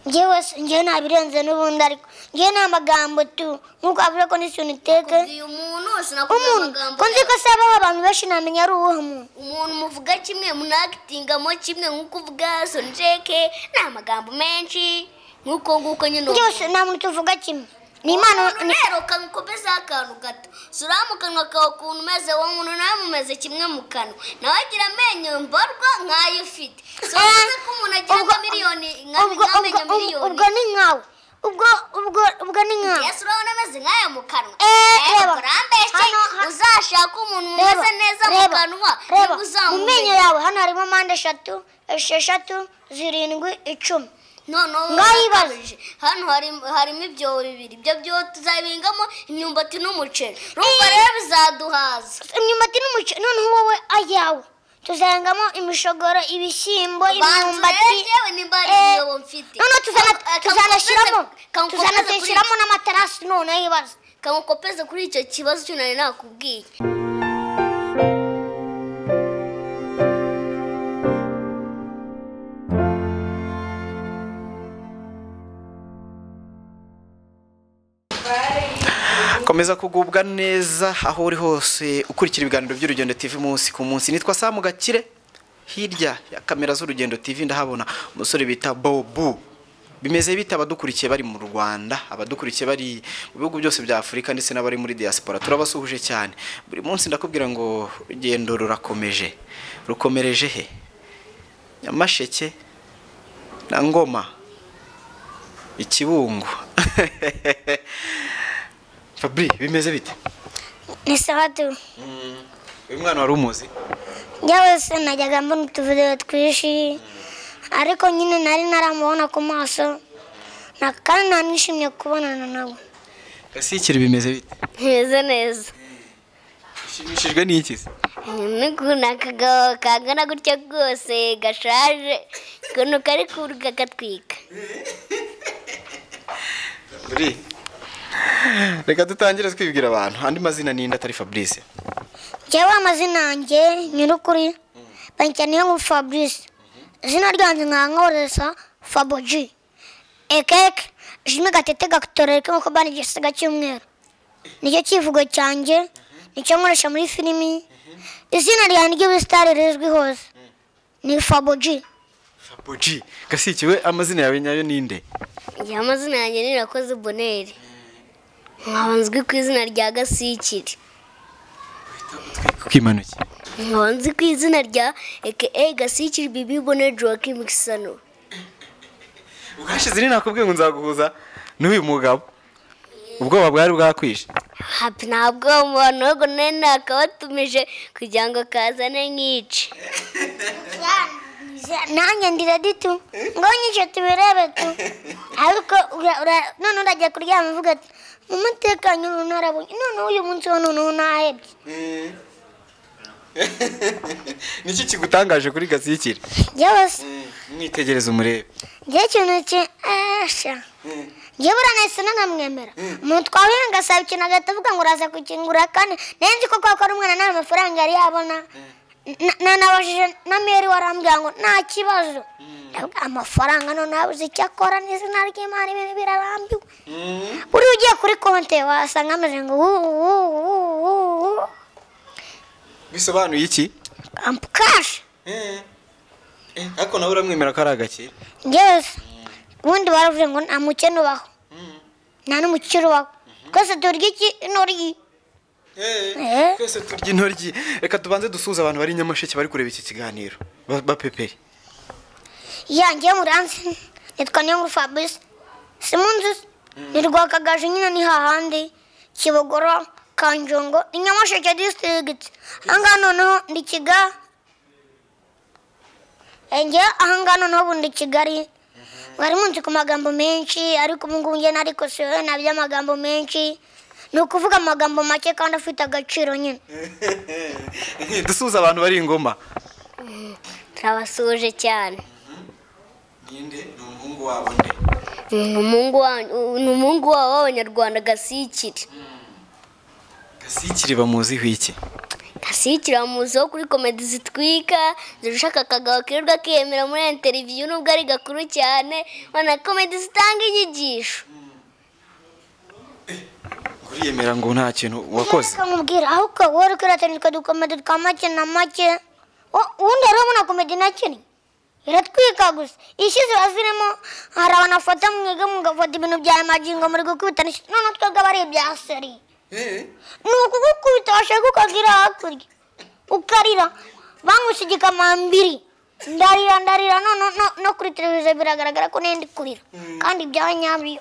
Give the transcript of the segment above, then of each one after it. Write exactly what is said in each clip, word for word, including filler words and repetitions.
Ngewe ngewe nabirenze n'ubundi ariko ngewe n'amagambo tu nkuko avuga ko n'isuni teke umuntu sinakuvuga amagambo konzi ko saba abantu benshi namenya ari uwo muntu umuntu muvuga kimwe munakitingamo kimwe nkuko uvuga sonjeke n'amagambo menshi nkuko nguko nyine byose nta muntu tuvuga kimwe ni imana rero kankopeza akantu gato suramukanwa kawe kuntu umeze wo muntu nawe mumeze kimwe mu kanwa nawe agira amenyo mbarwa nkayo ufite so ko umuntu agira miliyoni nk'amenyo miliyoni ubwo ni nkawe ubwo ubwo ubwo ni nkawe Yesu urabona ameze nk'aya mu kanwa eh urambeshye uzashaka umuntu umeze neza mu kanwa mu menyo yawe hano harimo mpande eshatu esheshatu zirindwi icumi no no ngayibaje hano hari harimo ibyo bibiri ibyo byo tuzabingamo imyumbati n'umuceri rumva rero bizaduhaza imyumbati n'umuceri none wowe ayawe tuzangamo imishogoro ibishyimbo imyumbati yewe nimbari niyo mfite none tuzana tuzanashiramo tuzanashiramo n'amaterasi none yibaza kamukopeze kuri icyo kibazo cyo nari nakubwiye komeza kugubwa neza aho uri hose ukurikira ibiganiro by'Urugendo T V munsi ku munsi nitwa Samu Gakire hirya ya kamera z'Urugendo T V ndahabona umusore bita Bobu bimeze bita abadukurikiye bari mu Rwanda abadukurikiye bari mu bihugu byose bya Afrika ndetse n'abari muri diaspora turabasuhuje cyane buri munsi ndakubwira ngo urugendo rurakomeje rukomereje he Nyamasheke na Ngoma Ikibungo Fabri bimeze bite ni sawatu uyu mwana wari umuzi yawe se najyaga mbona utuvideo twishi ariko nyine nari naramubona ku maso na kandi nanishimye kubonana nawe Gasikiri bimeze bite bimeze neza ushimishijwe n'iki se nikuna kagabo kangana gutya rwose gashaje kuno kari kuruga gatwika Fabri reka dutangire twibwira abantu andi mazina ni atari Fabrice jewe amazina yanjye nyirukuri bankaniye ngo Fabrice zina ryanjye nkankoresa Faboji ekeke jimwe gatete gakutoreka nko bani gisiga cyumweru nicyo kivugo cyanjye nicyo nkoresha muri filimi izina ryanjye ry'ubusitari rizwi hose ni Faboji Faboji Gasikiwe amazina yawe nyayo ninde ya amazina yanjye ni Rakoze Bonheur nkabanzwe ku izina rya Gasikiri kwimanuki nkabanzwe ku izina rya aka Gasikiri Bibi Bonheur Joachim Kisano ubwashize ni nakubwiye ngo nzaguhuza n'uyu mugabo ubwoba bwari bwakwishe happy ntabwo umuntu ngo nene akabatumije kugira ngo kazane nkice nanjye ndira ditu ngo nyije tubirebe tu ariko none urajya kuryama uvuga ati umutekano narabonye none uyu munsi wa none nahebye niki kigutangaje kuri Gasikiri yose mwitegereza umurebe ngiye kintu ki asha ngiye buranese nanamwemera umuntu twabirenga saba ikintu agatavuga ngo uraza kukingura kandi nenzi ko kwakora umwana nta mafaranga yari yabona nanabajije na meri warambwira ngo nta kibazo amafaranga none abuze icyo akora n'izina ry'Imana ibintu birarambiwe buri ugiye kuri konte wasanga ameze ngo bisobanuye iki ampukash ariko nawe uramwemera ko ari agakire yes ubundi baravuze ngo nta mukene ubaho nta n'umukire ubaho twese turya iki intoryi twese turya intoryi reka tubanze dusuhuza abantu bari Nyamasheke bari kureba iki kiganiro bapepeye yanjye muranzi nitwa Niyonkuru Fabrice simunzi ni Rwakagaje nyine ni hahandi Kibogoro Kanjongo ni Nyamasheke district anga noneho ndi Kiga enje anga noneho ndi Kigali bari munsi ku magambo menshi ariko mungu nge nariko siwe nabya amagambo menshi nukuvuga amagambo make kandi afite agaciro nyine dusuhuza abantu bari Ngoma turabasuje cyane ninde n'umuhungu wabo nde n'umuhungu wa n'umuhungu w'Abanyarwanda Gasikiri Gasikiri bamuzi hwiki Gasikira muzo kuri comedy zitwika zirushaka kagabo kirirwa kiyemera muri interview nubwo ari gakuru cyane wana comedy zitanga inyigisho kuriyemera ngo nta kintu wakoze kamubwira ahubwo wari kuratanirwa dukomedi twamake na make ubundi rero muna komedi nakini iratwika gusa ishize baziremo hari abanafata mwega mugafata ibintu bya magingo muri gukubitana none twebwe bari ibya seri eh nuko gukubita bashaka ukagira hakurya ukarira bangushigika mambiri ndarira ndarira no no no kuri televiziyo biragaragara ko nendi kurira kandi byanyabyo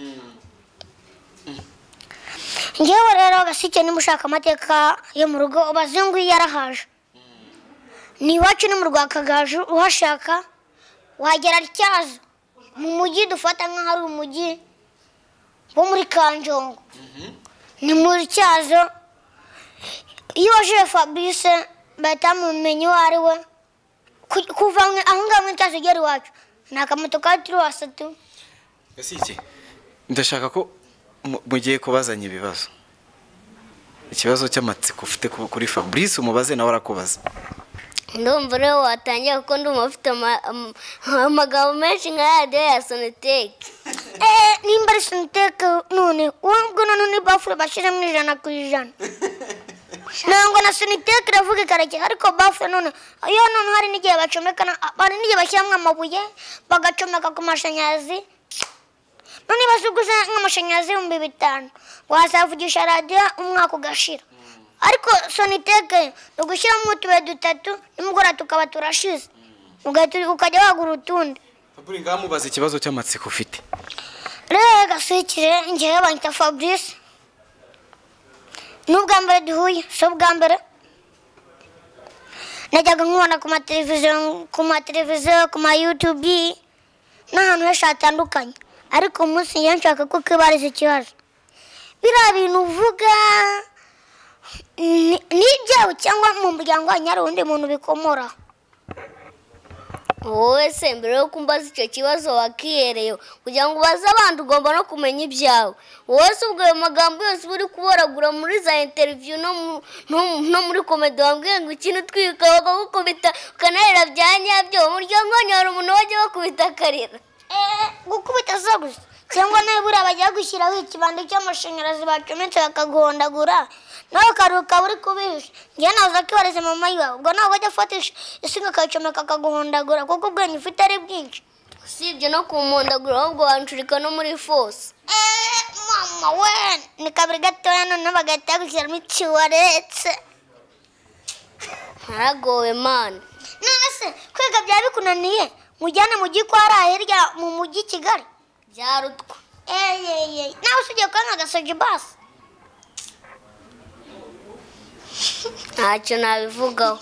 ngewe rero Gasike nimushaka amateka yo mu rugo abazungu yarahaje ni wacu no mu Rwakagaju uhashaka wagera Tyazo mu mujyi dufata nka hari umujyi wo muri Kanjongo ni muri Tyazo iyo je Fabrice batamumenye wari we kuva aho ngaho Tyazo geri wacu nakamoto ka turwasatu Gasike ndashaka ko mugiye kubazanya ibibazo ikibazo cy'amatsiko ufite kuri Fabrice umubaze nawe arakubaza ndumva rero watangiye kuko ndumva ufite amagambo menshi nka radio ya Sonitec eh nimba ari Sonitec none ubwo none ni bafure bashire mu ijana ku ijana nango na Sonitec ravuga karake ariko bafure none ayo none hari n'igihe bacomekana bari n'igihe bashyamwa amabuye bagacomeka ku mashanyarazi none basuguza nk'amashanyarazi ibihumbi bitanu wasavugisha radio umwaka ugashira ariko Sonitec ugushyira mu tube dutatu nimugora tukaba turashize ugaturi ukajya wagura utundi Fabri ngamubaza ikibazo cy'amatsiko ufite rega Gasikire ngewe banyita Fabrice nubwa mbere duhuye so bwa mbere najyaga nkubona ku mateleviziyo ku mateleviziyo ku ma YouTube n'ahantu henshi hatandukanye ariko umunsi nshaka ko kibariza ikibazo bira bintu uvuga ni ibyawe cyangwa mu muryango wanyu hari undi muntu bikomora wowe se mbere yo kumbaza icyo kibazo wakiyereyo kugira ngo ubaze abandi ugomba no kumenya ibyawe wowe se ubwo ayo magambo yose uri kuboragura muri za interview no no muri comedy wambwiye ngo ikintu twika bakagukubita ukanarira bya nyabyo mu muryango wanyu hari umuntu wajya bakubita akarira eh gukubita zo gusa cyangwa nabura bajya gushyiraho ikibando cy'amashanyarazi bacometse bakaguhondagura nawe karuka uri kubihisha ngiye naza kibareze mama yawe ubwo nawe wajya fatisha isinga kacomeka kaguhondagura kuko ubwenye ufite ari bwinshi usibye no kumuhondagura ahubwo wancurika no muri force eh mama we ni kabiri gatoya none bagahita gushyiramo ikiwaretse haragowe man none se kwiga byaba bikunaniye mujyane mu gikwara hirya mu mujyi Kigali byarutwa eyeye nawe usujye kwanga gasoje basi ntacyo nabivugaho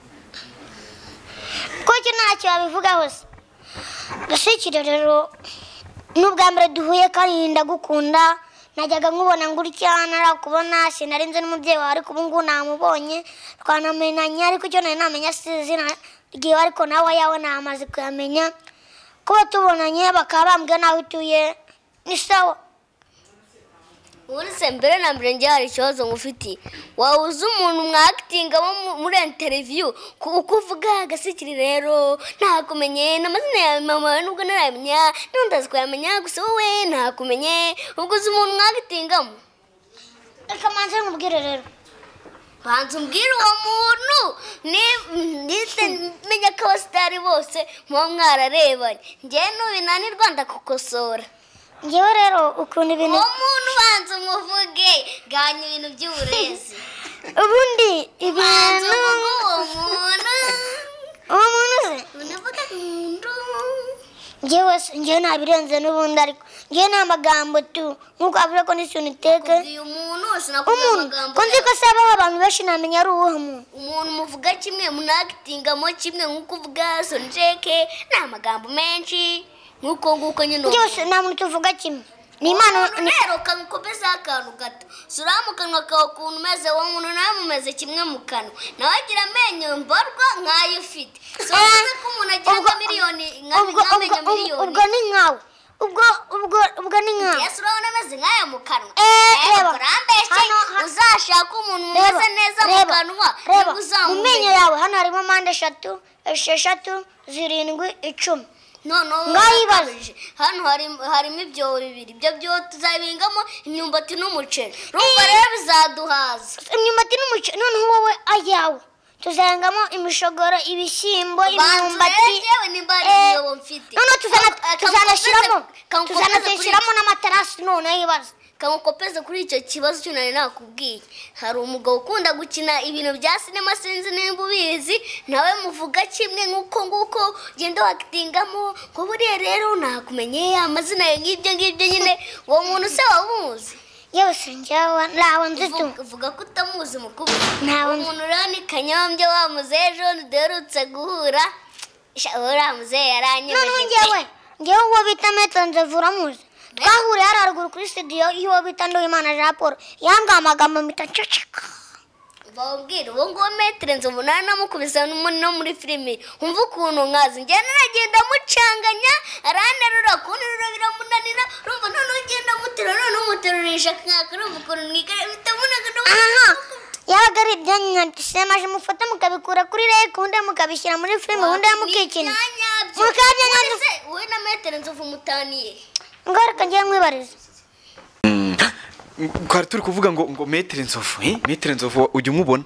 kuki ntacyo wabivugaho se Gasikire rero n'ubwa mbere duhuye kandi ndagukunda najyaga nkubona ngurya narakubona sinarinze n'umubyeyi wawe ariko ubu ngubu namubonye twanamenanye ariko icyo nari namenya sizina igihe ariko nawe yawe namaze kuyamenya kuba tubonanye bakaba bambwiye nawe utuye ni sawa uretse mbere na mbere njye hari ikibazo ngufitiye wawuze umuntu mwakitinga muri interview uko uvuga Gasikire rero ntakumenye n'amazina ya mama nubwo naramenya n'undazi kuyamenya gusa wowe ntakumenye ubwo uzi umuntu mwakitingamo reka manze nkubwire rero banza umbwire uwo muntu ndetse menya ko abasitari bose muba mwararebanye njye n'ubinanirwa ndakukosora ngewe rero ukuntu ibintu uwo muntu banza umuvuge ganya ibintu by'uburezi ubundi banza ibintu uvuge uwo muntu uwo muntu se unavuga umuntu ngewe se ngewe ntabirenze n'ubundi ariko ngewe ni amagambo tu nk'uko avuga ko Sonitec uyu muntu sinakuvuga umuntu amagambo ko nzi ko sabaho abantu benshi namenya ari uwuhe muntu umuntu muvuga kimwe munakitingamo kimwe nk'uko uvuga Sonitec ni amagambo menshi nk'uko nguko nyine byose nta muntu tuvuga kimwe ni impano rero kamukomeza akantu gato sura mu kanwa kawe ukuntu umeze uwo muntu nawe mumeze kimwe mu kanwa nawe agira amenyo mbarwa nk'ayo ufite so uzi ko umuntu agira nka miliyoni nk'amenyo miliyoni ubwo ni nkawe ubwo ubwo ubwo ni nka Yesu urabona ameze nk'aya mu kanwa Eh, reba. urambeshye Hano, ha- uzashaka umuntu umeze neza mu reba, kanwa reba, nibwo mu uzamumenya. menyo yawe hano harimo mpande eshatu esheshatu zirindwi icumi noneho Ngayibaze. urakabije. Hano hari harimo ibyobo bibiri ibyo byobo tuzabingamo imyumbati n'umuceri rumva rero bizaduhaza imyumbati n'umuceri noneho wowe ayawe tuzahingamo imishogoro ibishyimbo imyumbati yewe nimba ari Eh, ibyobo mfite noneho tuzana- Ka- ka- tuzanashyiramo kamukopeze- tuzanashyiramo n'amaterasi noneho yibaze kamukopeze kuri icyo kibazo cyo nari nakubwiye hari umugabo ukunda gukina ibintu bya sinema sinzi nimba ubizi nawe muvuga kimwe nk'uko nguko ugenda wakitingamo ngo buriya rero nakumenye amazina ye ngibyo ngibyo nyine uwo muntu se wamuzi yewe sinjyawe ntawe nzi tu Vuga- vuga ko utamuzi mukuru Ntawe uwo nzi. muntu rero ni kanyombya wa muzehe ejo duherutse guhura Sha, uriya muzehe noneho yaranyemeje ngewe ngewe uwo bita Metro Nzevu uramuzi twahuriye hariya haruguru kuri studio y'uwo bita Nduwimana Jean Paul yambwiye amagambo mpita nceceka bambwira uwo nguwo metere nzovu nari namukubise no no muri filimi umva ukuntu nkazi njye naragenda mucanganya aranterura kunterura biramunanira urumva noneho ugenda mutera noneho umuterurisha nkaka urumva ukuntu mwigare bitamunaga aha yabaga ari ibyanyu nyandisemaje mufata mukabikura kuri reka ubundi mukabishyira muri filime ubundi mukikina mukabya nyandise se wowe na metere nzovu mutaniye ngo reka ngiye mwibariza twari turi kuvuga ngo ngo metere nzovu eh metere nzovu ujya umubona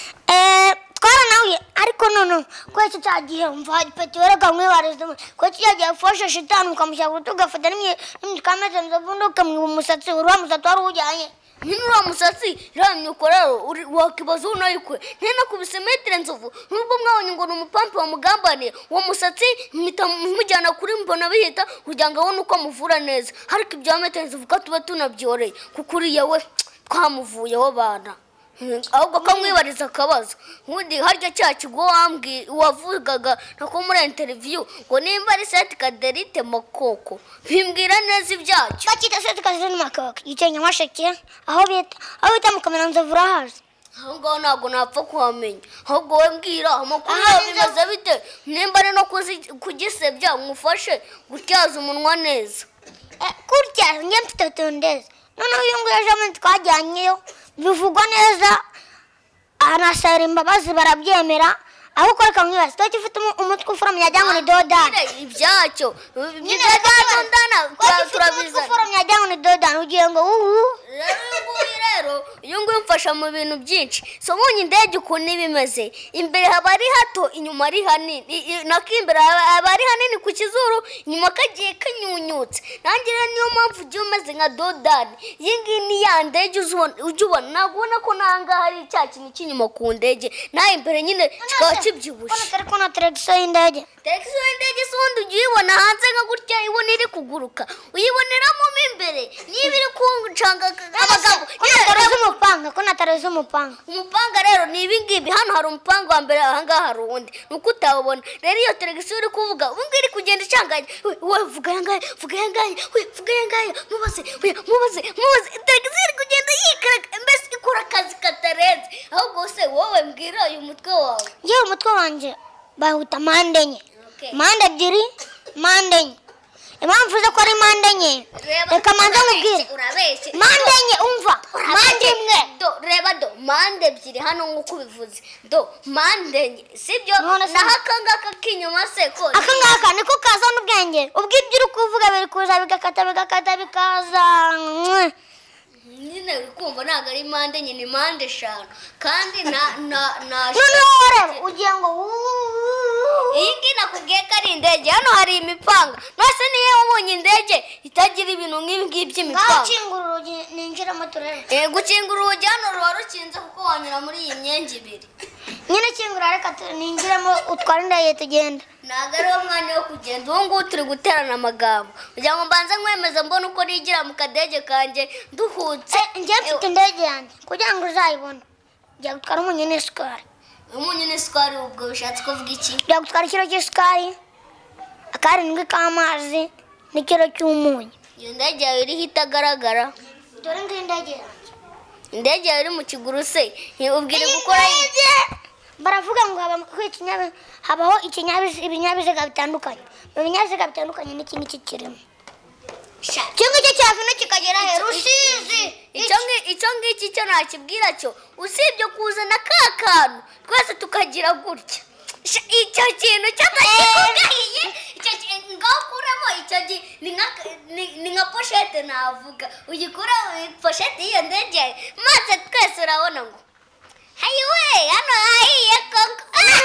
eh twaranahuye ariko noneho ko iki cyagihe umva peti wereka mwibariza ko iki cyagihe ufashe shitani ukamushyira ku rutugu ugafata n'imwe n'imwe Nzovu undi ukamwiba umusatsi uriya musatsi wari uwujyanye nyine uriya musatsi iriya myuko rero uri- wakibaza unayikwe ntanakubise metere nzovu nubwo mwabonye ngo ni umupampe wamugambaniye uwo musatsi mpita mujyana kuri mbona bihita kugira ngo abone uko amuvura neza ariko ibya metere nzovu ko tuba tunabyoreye kuko uriya we twamuvuyeho bana Hmm, ahubwo kamwibariza akabazo ubundi harya cya kigo wambwi wavugaga nako muri interview ngo nimba ari seti kaderite makoko bimbwira neza ibyacyo bakita seti kazi n'amakaka yicaye nyamasheke aho bita aho bita mu kamera Nzovu urahazi aho ngaho ntabwo napfa kuhamenya ahubwo we mbwira amakuru Aha, yawe bimeze bite nimba ari no kuzi- kugisebya mwufashe gutyaza umunwa neza Eh, kurya njye mfite utundeze noneho uyu nguyu ejo bundi twajyanyeyo bivugwa neza anasaba imbabazi barabyemera ahubwo reka mwibaze tuba ufite umutwe ufuramye yajya ngo ni dodani Nyine ibyacyo nyine ibyadodana turabiza ufuramye yajya ngo ni dodani ugiye ngo uhu rero uyu nguyu rero uyu nguyu umfasha mu bintu byinshi so munyi indege ukuntu iba imeze imbere haba ari hato inyuma ari hanini I- i- nako imbere haba haba ari hanini ku kizuru inyuma kagiye kanyunyutse nanjye rero niyo mpamvu ugiye umeze nka dodani iyi ngiyi ni ya ndege uzi ubona- ujya ubona ntabwo ubona ko n'ahangaha hari cya kintu cy'inyuma ku ndege naho imbere nyine kikaba kibyibushye turi kubona teregisiyo y'indege teregisiyo y'indege se ubundi ujya uyibona hanze nka gutya ibona iri kuguruka uyiboneramo mo imbere niba iri kuncanga amagambo ko natareze umupanga ko natareze umupanga umupanga rero ni ibingibi hano hari umupanga wa mbere ahangaha hari uwundi ni uko utawubona rero iyo teregisiyo uri kuvuga ubu ngubu iri kugenda icanganya we we vuga aya ngaya vuga aya ngaya we vuga aya ngaya mubaze we mubaze mubaze teregisiyo iri kugenda yikaraga mbese ikora akazi katarenze ahubwo se wowe mbwira uyu mutwe wawe yewe umutwe wanjye bahuta mande enye Okay. mande ebyiri mande enye impamvu uze ko ari mande enye reka manze nkubwire urabeshye mande enye umva mande imwe do reba do mande ebyiri hano nk'uko ubivuze do mande enye sibyo None se- naho aka ngaka k'inyuma se ko aka ngaka niko kazana ubwenge ubwo ibyo uri kuvuga biri kuza bigakata bigakata bikaza mwe. nyine uri kumva ntabwo ari mande enye ni mande eshanu kandi na na na noneho wareba ugiye ngo wuuu. iyi ngiyi nakubwiye ko ari indege hano hari imipanga nose niyo wabonye indege itagira ibintu nk'ibi ngibi ngaho by'imipanga ukingura urugi ninjiramo turebe Eh, gukingura urugi hano ruba rukinze kuko wanyura muri iyi myenge ibiri nyine kingura reka tu- ninjiremo utware indege tugenda ntabwo ari wo mwanya wo kugenda ubu ngubu turi guterana amagambo kugira ngo mbanze nkwemeze mbone uko nigira mu kadege kanjye duhutse Eh, njye mfite indege yanjye kugira ngo uzayibone jya gutwara umunyu n'isukari umunyu n'isukari ubwo bishatse kuvuga iki jya gutwara ikiro cy'isukari akarindwi k'amazi n'ikiro cy'umunyu iyo ndege yawe iriho itagaragara dore ngiyi indege yanjye indege yawe iri mu kiguru se ubwire gukora Indege! baravuga ngo haba ku ikinyabi- habaho ikinyabiziga ibinyabiziga bitandukanye mu binyabiziga bitandukanye n'iki n'iki kirimo cyangwa icyo cyavuna kikagera he Rusizi icyo ngiki cyo nakibwira cyo usibye kuzana ka kantu twese tukagira gutya icyo kintu cy'amakikugahiye icyo ngaho kuramo icyo ni nka poshete navuga uyikura poshete y'iyo ndege maze twese urabona ngo hayiwe hano hahiye koko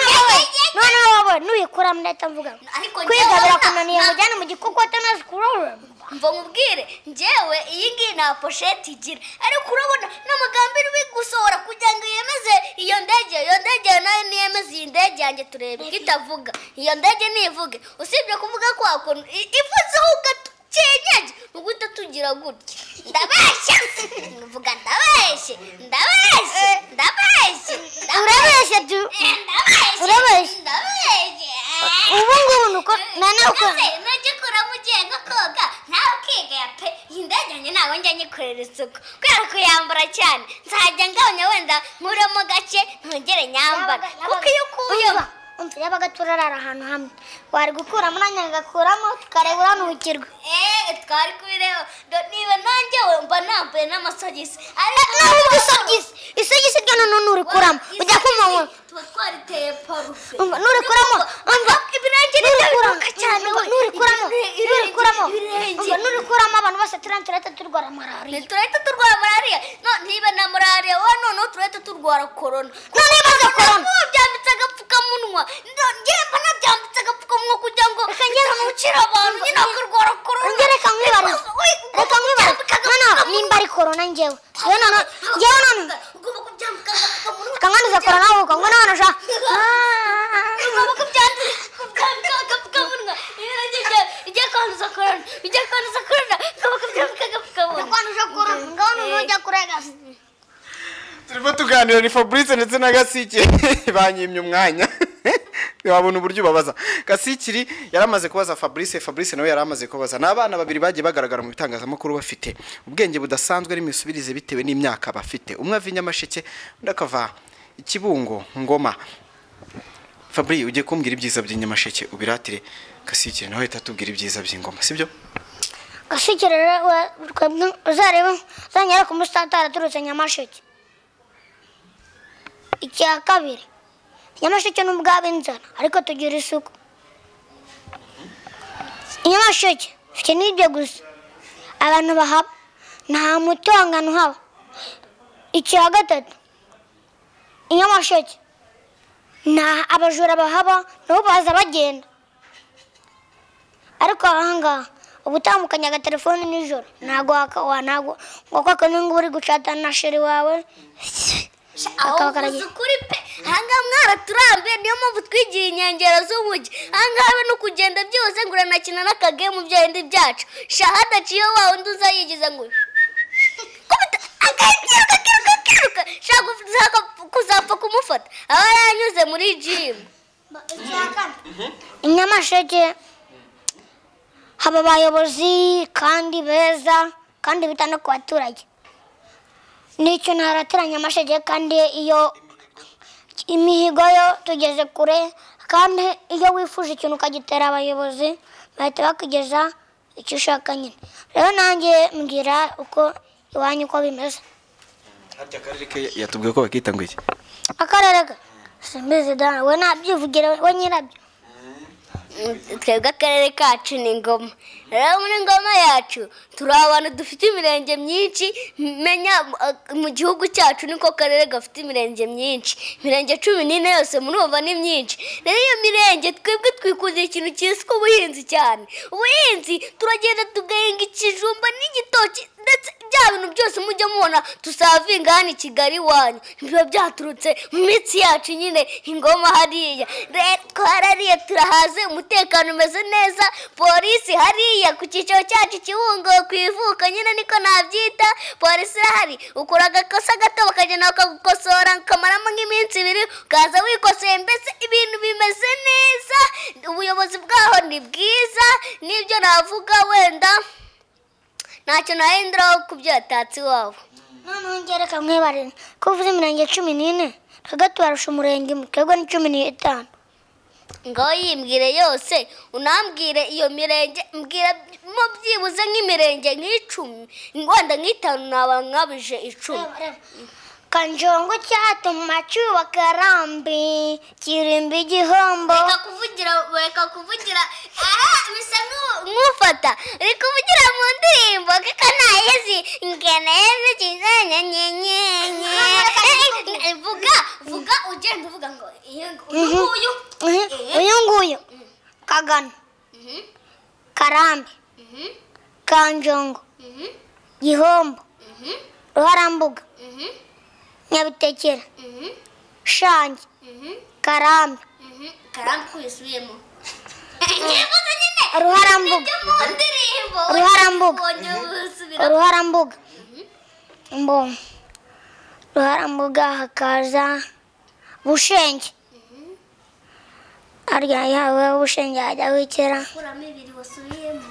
none wowe nuyikuramo ndahita mvuga kwiga birakunaniye mujyane mu gikokote nazi kurora mva mubwire njyewe iyi ngiyi nta poshete igira ariko urabona n'amagambo iri gusohora kugira ngo yemeze iyo ndege iyo ndege nayo niyemeze iyi ndege yanjye turebe ko itavuga iyo ndege nivuge usibye kuvuga kwa kuntu ivuzeho ugakenyeje uguhita tugira gutya ndabeshya mvuga ndabeshye ndabeshye ndabeshye urabeshye tu urabeshye ndabeshye ubu ngubu nuko nane uko nagikora mu gihe gakoga nawe ukiga pe indege yanjye ntabwo njya nyikorera isuku kubera kuyambara cyane nzajya ngabanya wenda nkuremo gake ntongere nyambara kuko iyo ukuyemo umva yabaga turarara ahantu hamwe wari gukuramo nanjye ngakuramo tukareba uranuhukirwa eh twari kubireba niba nanjye we mba nambaye n'amasogisi nawe ubusogisi isogisi ryo none urikuramo ujya kumanywa tuba twariteye parufe nurikuramo umva ibirenge ntibiruka cyane nurikuramo nurikuramo umva nurikuramo abantu bose turahita turwara malariya turahita turwara malariya niba na malariya wowe noneho turahita turwara korona none imaze korona byambitse agapfukamunwa ngemba nabyambitse agapfukamunwa kugira ngo ntamukira abantu nyine bakarwara korona njye reka nkwibarize reka nkwibarize noneho nimba ari korona njyewe njyewe noneho njyewe noneho ugomba kubyambika agapfukamunwa kanganiza korona ahubwo ngo noneho sha ugomba kubyambika agapfukamunwa ijya kwanduza korona ijya kwanduza korona ugomba kubyambika agapfukamunwa kwanduza korona ngaho noneho ujya kuregasa turimo tuganira ni Fabrice ndetse na Gasike banyimye umwanya wabona uburyo ubabaza Gasikiri yaramaze kubaza Fabrice Fabrice nawe yaramaze kubaza n'abana babiri bagiye bagaragara mu bitangazamakuru bafite ubwenge budasanzwe n'imisubirize bitewe n'imyaka bafite umwe ava Nyamasheke undi akava Ikibungo Ngoma Fabri ugiye kumbwira ibyiza by'Inyamasheke ubiratire Gasikiri nawe tatubwira ibyiza by'Ingoma sibyo Gasikiri uzareba zanyara ku musitantara turutse Nyamasheke icya kabiri Nyamasheke n'ubwabo inzara ariko tugira isuku Nyamasheke ifite n'ibyo gusa abantu bahaba nta mutongano haba icya gatatu Nyamasheke nta abajura bahaba nabo baza bagenda ariko ahangaha ubutambukanya agatelefoni nijoro ntago wanago ngo kwako ningo uri gucatana na sheri wawe aho ukuri pe ahangaha mwaraturambiye niyo mpamvu twigiye inkengero z'umujyi ahangaha no kugenda byose ngo uranakina n'akagemu byindi byacu shahada ciyo wawe undi uzayigiza ngo akiruka kiruka kiruka shaka kuzapfa kumufata aba yanyuze muri gym Nyamasheke haba abayobozi kandi beza kandi bitana ku baturage nicyo ntaratira Nyamasheke kandi iyo imihigo yo tugeze kure kandi iyo wifuje ikintu ukagitera abayobozi bahita bakugeza icyo ushaka nyine rero nanjye mbwira uko iwanyu uko bimeze harya akarere ke yatubwiye ko bakita ngo iki akarere simbizi dana we nabyivugira we nyirabyo twebwe akarere kacu ni Ngoma rero muri Ngoma yacu turi abantu dufite imirenge myinshi menya mu gihugu cyacu niko karere gafite imirenge myinshi imirenge cumi n'ine yose murumva ni myinshi rero iyo mirenge twebwe twikuze ikintu cyiswe ubuhinzi cyane ubuhinzi turagenda tugahinga ikijumba n'igitoki ndetse bya bintu byose mujya mubona tusavinga hano i Kigali wanyu biba byaturutse mu mitsi yacu nyine Ingoma hariya rero twarariye turahaze umutekano umeze neza polisi hariya ku cyiciro cyacu Kibungo ku ivuka nyine niko nabyita polisi irahari ukora agakosa gato bakagenda bakagukosora kamaramo nk'iminsi ibiri ukaza wikoseye mbese ibintu bimeze neza ubuyobozi bwaho ni bwiza n'ibyo navuga wenda ntacyo nahinduraho ku byo yatatse iwabo noneho ngereka mwibarire ko uvuze imirenge cumi n'ine hagati warusha umurenge twebwe ni cumi n'itanu ngaho yimbwire yose unambwire iyo mirenge mbwira mu byibuze nk'imirenge nk'icumi wenda nk'itanu naba nkabije icumi. Kanjongo cyatuma cyubaka Karambi kirimba igihombo. Reka kuvugira reka kuvugira aha bisa nk'ufata reka kuvugira mu ndirimbo kaka nayezi ngeneze kizanya nyenyenye vuga vuga ugenda uvuga ngo uyu uyu nguyu Kagano Karambi Kanjongo Gihombo Ruharambuga Nyabitekera Shangi Karambi Karambi kwisubiyemo Ruharambuga Ruharambuga Ruharambuga Mbo Ruharambuga hakaza Bushenge arya yawe Bushenge ajya wikera kuramo ibiri wasubiyemo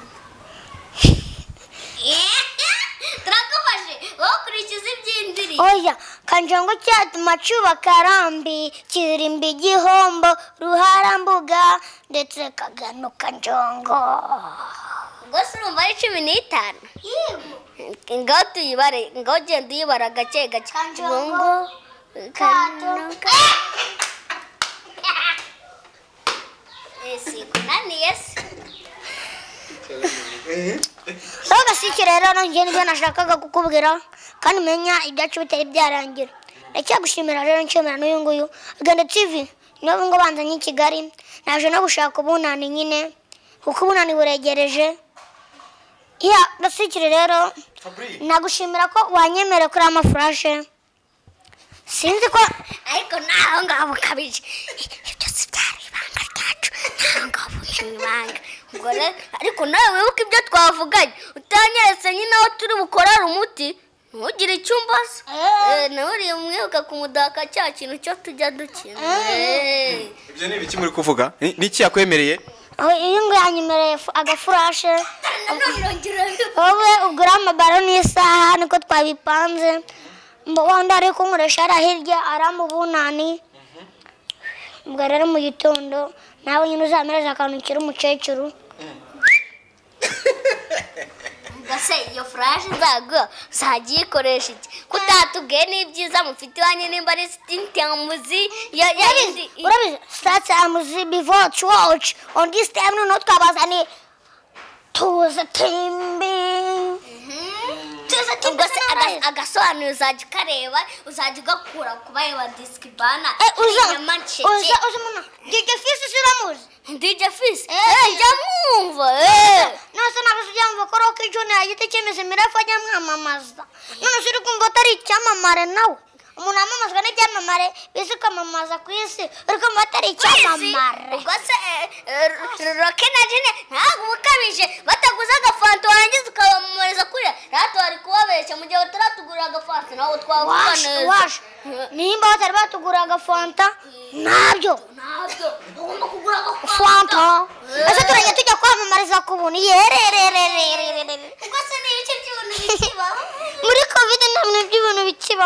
Trakufashe okurikiza ibyindiri Oya Kanjongo cyatuma cyubaka Karambi kirimba igihombo Ruharambuga ndetse Kagano Kanjongo Gose urumva ari cumi n'itanu Ngaho tuyibare ngaho genda uyibara gake gake Kanjongo Kanuka Esi kunani yes Sogasiki rero nanjye nibyo nashakaga kukubwira kandi menya ibyacu bitari byarangira. Ndacyagushimira rero nshimira n'uyu nguyu Rugendo T V niyo ngo banzanye i Kigali naje no gushaka ubunani nyine kuko ubunani buregereje. Ya Gasiki rero nagushimira ko wanyemera kuri ama flash. Sinzi ko ariko naho ngabo kabije byose byari ibanga ryacu naho ngabo ibanga ngore ariko nawe wibuka ibyo twavuganye utanyeretse nyine aho turi bukorera umuti ntugire icyumbaza eh nawe uri umwibuka kumudaka cya kintu cyo tujya dukina eh ibyo ni ibiki muri kuvuga niki yakwemereye iyo ngo yanyemereye agafurashe wowe ugura amabaro n'isaha niko twabipanze mbo wanda ari kunkoresha ara hirya aramubunani mbwa rero mu gitondo nawe nyine uzamereza akantu kiri umukecuru Gase iyo flash zago zagikoresha iki kutatubwiye n'ibyiza mufite wanye nimba ari stintamuzi ya yindi urabizi start amuzi before to watch on this time no twabazani tuza timbi tuza timbi agasobanuro uzajya ukareba uzajya ugakura kubayeba disk bana uza uza uza muna DJ Fils siramuzi D J Fils eh jamumva eh nasa nabuzujyamva ko rock jone yagite cyemeze mirafanya mwamamaza none siri kumva tari cyamamare nawe umuntu amamazwa n'icyamamare bise kamamaza ku isi ariko batari cyamamare ubwo se rock na jene ntabwo bukabije bataguza agafanta warangiza ukabamamariza kuri rato ari kubabeshya mu gihe bataratugurira agafanta nawe twavuga neza nimba batari batugura agafanta nabyo nabyo ugomba kugura agafanta fanta ese turajya tujya kwamamariza ku buntu yerererererere ubwo se ni ibice by'ubuntu bikiba muri covid nta bintu by'ubuntu bikiba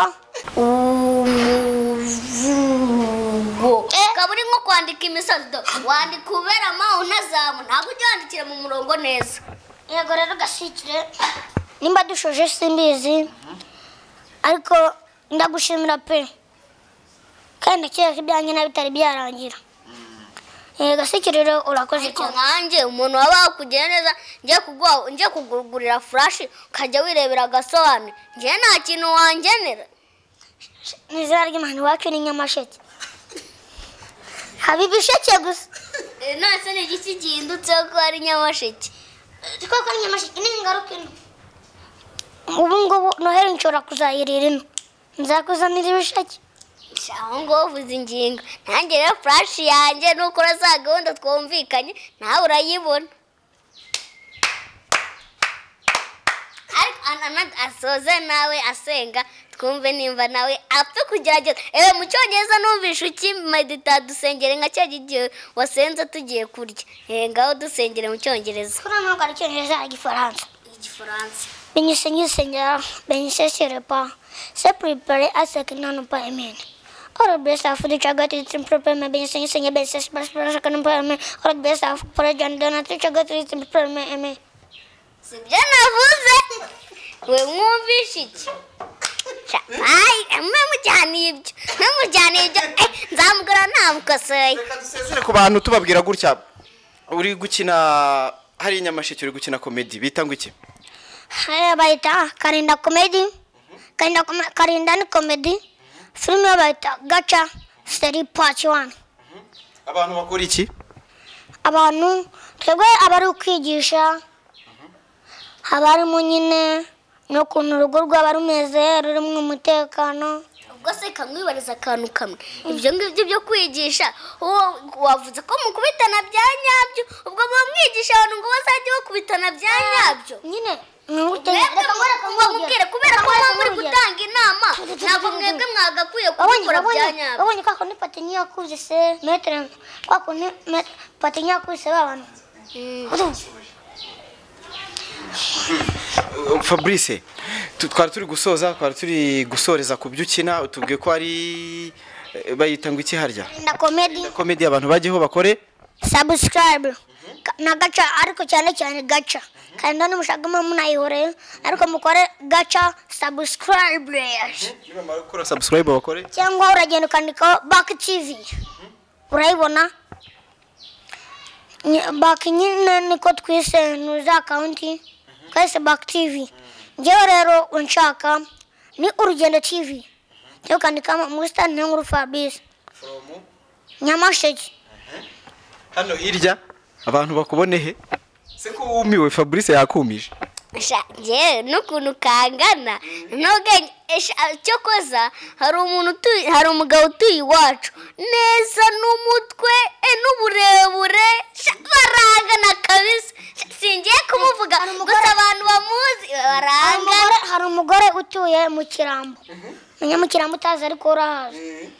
kaburi nko kwandika imisozi wandika ubera ma unazamu ntabwo ujya wandikira mu murongo neza yego rero Gasikire nimba dushoje simbizi ariko ndagushimira pe kandi cyera ibyanjye nabitari byarangira yego Gasikire rero urakoze cyane nkanjye umuntu waba kugenda neza ngiye kugwa ngiye kugurira flash ukajya wirebera agasobanuro ngiye nta kintu wangenera nizara ry'imana wacu ni Nyamasheke habibisheke gusa nase ni igiki gihindutse ko ari Nyamasheke koko ari Nyamasheke ni ingaruka ino ubu ngubu Noheli nshobora kuzayirira ino nzakuzanira ibisheke aho ngo uvuze ingingo nanjye rero flash yanjye nuko za gahunda twumvikanye nawe urayibona ariko asoze nawe asenga twumve nimba nawe apfe kugerageza ewe mu cyongereza numvisha uki medita dusengere nka cya gihe wasenze tugiye kurya eh ngaho dusengere mu cyongereza kuri ntabwo ari cyongereza igifaransa igifaransa Benisseigneur Seigneur, bénissez ce repas. C'est préparé à ce que nous n'avons pas aimé. Or, bless our food, which I got it in proper, my bénisseigneur Seigneur, bénissez ce que nous n'avons pas aimé. Or, bless our food, which I got it in proper, my bénisseigneur sibyo navuze we mwumvishe iki Ay, mwe mujyaniye ibyo mwe mujyaniye ibyo nzamugura namukosoye reka dusezere ku bantu tubabwira gutya uri gukina hari Nyamasheke uri gukina comedy bita ngo iki haya bayita Karinda comedy Karinda Karinda ni comedy filime bayita Gacha Story Part one abantu bakora iki abantu twebwe abari kwigisha abari mu nyine no kuntu urugo rwaba rumeze rurimo umutekano ubwo se kamwibariza akantu kamwe ibyo ngibyo byo kwigisha wavuze ko mukubitana bya nyabyo ubwo bamwigisha abantu ngo bazajye bakubitana bya nyabyo nyine mubwire kubera ko muri gutanga inama ntabwo mwebwe mwagakwiye kubikora bya nyabyo babonye kako ni pati yakuje se metre kako ni pati yakuje abantu Fabrice twari turi gusoza twari turi gusoreza ku byukina utubwiye ko ari bayita ngo iki harya na comedy comedy abantu bagiyeho bakore subscribe na Gacha ariko cyane cyane Gacha kandi no mushagamo munayihoreye ariko mukore Gacha subscribe niba makora subscribe bakore cyangwa uragenda ukandika Back T V urayibona Back nyine niko twise nuza account kaise Back T V ngewe rero unshaka ni Urugendo T V cyo kandikamo Mustan Nkuru Fabrice from Nyamasheke hano hirya abantu bakubonehe se ko wumiwe Fabrice yakumije nje n'ukuntu kangana n'ubwenge cyo koza hari umuntu utuye hari umugabo utuye iwacu neza n'umutwe n'uburebure barangana kabisa singiye kumuvuga gusa abantu bamuzi barangana hari umugore utuye mu Kirambo menya mu Kirambo utazi ariko urahazi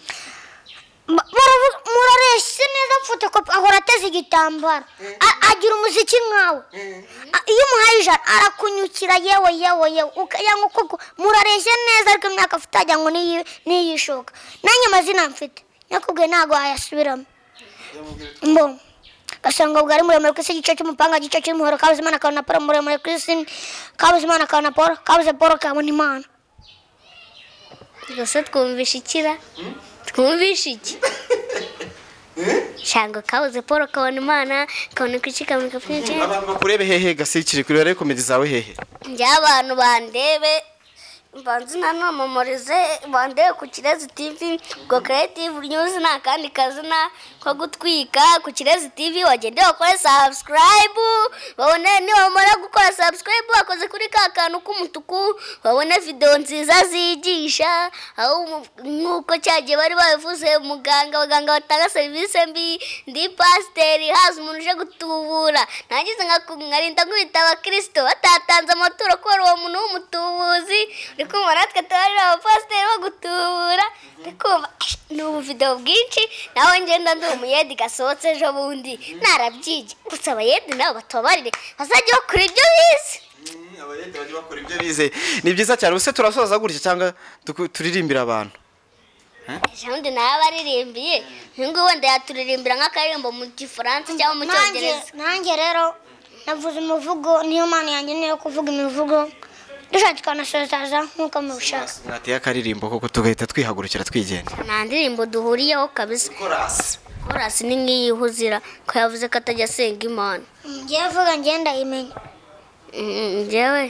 murareshe neza photocopy ahora ateze igitambaro agira umuziki nkawe iyo umuhaye ijana arakunyukira yewe yewe yewe ukayanga koko murareshe neza ariko imyaka afite ajya ngo niyishoka nanjye amazina mfite nakubwiye ntago ayasubiramo mbo gasanga ubwo ari muremure ku isi igice cy'umupanga igice cy'umuhoro kabuze imana kabona Paul muremure ku isi kabuze imana kabona Paul kabuze Paul kabona imana gusa twumvishe ikira twumvishe iki shango kabuze Paul kabona imana kabona ku isi kabona kapfije abantu bakurebe hehe gasikire kuri rero comedy zawe hehe njye abantu bandebe mbanzi na no memorize bande ku Kirezi T V go creative news na kandi kazina ko gutwika ku Kirezi T V wagende wakore subscribe babone ni wamara gukora subscribe wakoze kuri ka kantu k'umutuku babone video nziza zigisha aho nkuko cyagiye bari bavuze muganga baganga batanga service mbi ndi pasteur hazi umuntu uje gutubura nagize ngarinda ngwita abakristo batatanze amaturo ko uwo muntu w'umutubuzi riko maratwe tari abapasteur bagutubura ndikumva n'ubu video bwinshi nawe ngenda ndi umuyedi gasohotse ejo bundi narabyije gusa abayedi nabo batobarire bazajya bakora ibyo bize abayedi bajya bakora ibyo bize ni byiza cyane use turasoza gutya cyangwa turirimbira abantu Jean nawe aririmbiye ngo wenda yaturirimbira nk'akaririmbo mu Gifaransa cyangwa mu Cyongereza nanjye rero navuze umuvugo niyo mana yanjye niyo kuvuga imivugo dushatse kanasozaza nkuko mushaka mwateye akaririmbo koko tugahita twihagurukira twigenda nta ndirimbo duhuriyeho kabisa chorus chorus ni nk'iyihuzira ko yavuze ko atajya asenga Imana ngiye vuga ngenda imenya njyewe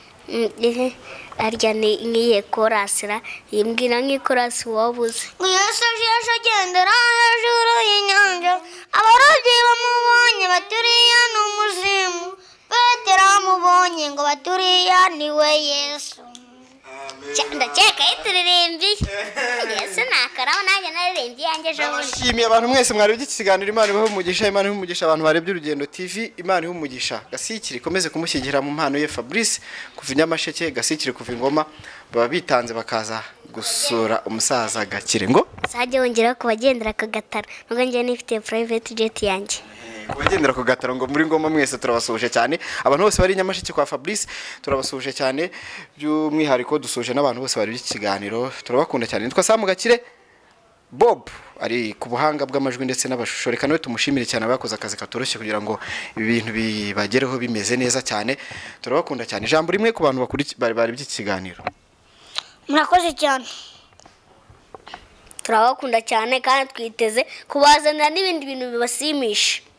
arya ni nk'iye chorus ra yimbwira nk'ichorus wabuze ngo Yesu aje agendera hejuru y'inyanja abarobyi bamubonye baturiya n'umuzimu Petero amubonye ngo baturiya niwe Yesu ndakeka yituririmbiye Yesu nakaraho nanjye naririmbiye yanjye ejo bundi nshimiye abantu mwese mwari iki kiganiro Imana ibahe umugisha Imana ibahe umugisha abantu barebye Urugendo T V Imana ibahe umugisha Gasikire ikomeze kumushyigikira mu mpano ye Fabrice kuva Nyamasheke Gasikire kuva Ingoma baba bitanze bakaza gusura umusaza Gakire ngo sajye wongera kubagendera kagatara nubwo njye nifite private jet yanjye kubagendera ku gataro ngo muri Ngoma mwese turabasuje cyane abantu bose bari Nyamasheke kwa Fabrice turabasuje cyane by'umwihariko dusuje n'abantu bose bari iki kiganiro turabakunda cyane nitwa Samu Gakire Bob ari ku buhanga bw'amajwi ndetse n'abashusho, reka nawe tumushimire cyane abakoze akazi katoroshye kugira ngo ibi bintu bibagereho bimeze neza cyane. Turabakunda cyane. Ijambo rimwe ku bantu bakuri bari bari by'iki kiganiro. Murakoze cyane. Turabakunda cyane kandi twiteze kubazanira n'ibindi bintu bibasimisha.